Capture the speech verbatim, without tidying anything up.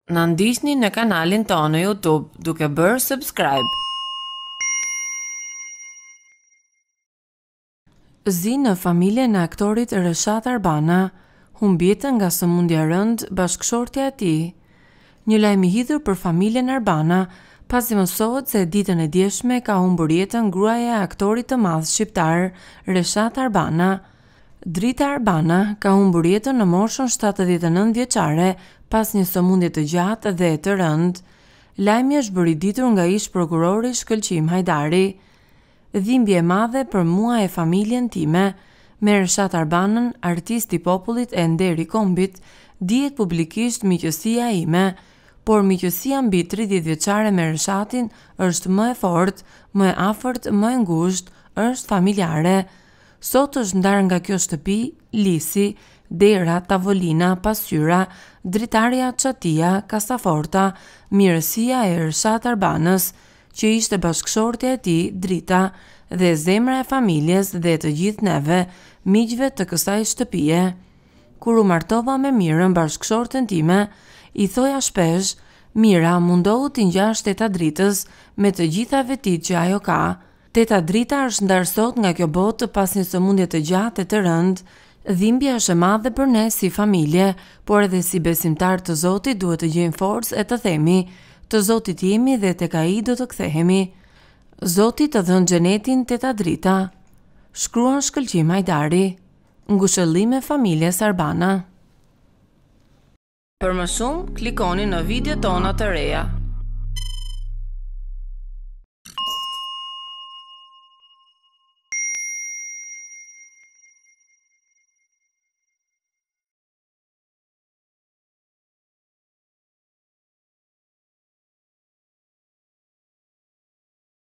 Na ndiqni në kanalin tonë në YouTube duke bërë subscribe. Zi në familjen e aktorit Reshat Arbanes humbi jetën nga sëmundja e rënd bashkëshortja e tij. Një lajm i hidhur për familjen Arbanes pasi mësohet se ditën e djeshme ka humbur jetën gruaja e aktorit të madh shqiptar Reshat Arbanes. Drita Arbanes ka humbur jetën në moshën shtatëdhjetë e nëntë vjeçare pas një sëmundje të gjatë dhe të rëndë. Lajmi është bërë i ditur nga ish prokurori Shkëlqim Hajdari. Dhimbje e madhe për mua e familjen time, me Reshat Arbanes, artist i popullit e nderi kombit, dihet publikisht miqësia ime, por miqësia mbi tridhjetë vjeçare me Reshatin është më e fortë, më e afërt, më e ngushtë, është familjare. Sot është ndarë nga kjo shtëpi, lisi, dera, tavolina, pasqyra, dritarja, çatia, kasaforta, mirësia e Reshat Arbanes, që ishte bashkëshortja e tij, Drita, dhe zemra e familjes dhe të gjithë neve, miqve të kësaj shtëpie. Kur u martova me Mirën, bashkëshorten time, i thoja shpesh, Mira, mundohu t'i ngjash teta Dritës me të gjitha vetit që ajo ka. Teta Drita është ndarë sot nga kjo botë pas një sëmundje të gjatë e të rëndë. Dhimbja është e madhe për ne si familje, por edhe si besimtar të Zotit duhet të gjejmë forcë e të themi, të Zotit jemi dhe tek ai do të kthehemi. Zoti të dhënë xhenetin teta Drita. Shkruan Shkëlqim Hajdari. Ngushëllime familjes Arbanes. Për më shumë, klikoni në video tona të reja.